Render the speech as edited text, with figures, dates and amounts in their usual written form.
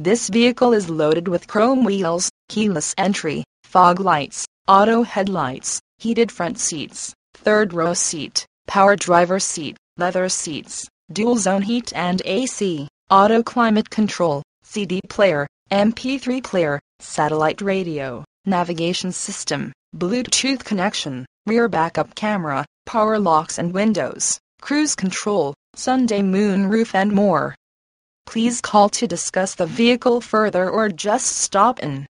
This vehicle is loaded with chrome wheels, keyless entry, fog lights, auto headlights, heated front seats, third row seat, power driver seat, leather seats, dual zone heat and AC, auto climate control, CD player, MP3 player, satellite radio, navigation system, Bluetooth connection, rear backup camera, power locks and windows, cruise control, Sunday moonroof and more. Please call to discuss the vehicle further or just stop in.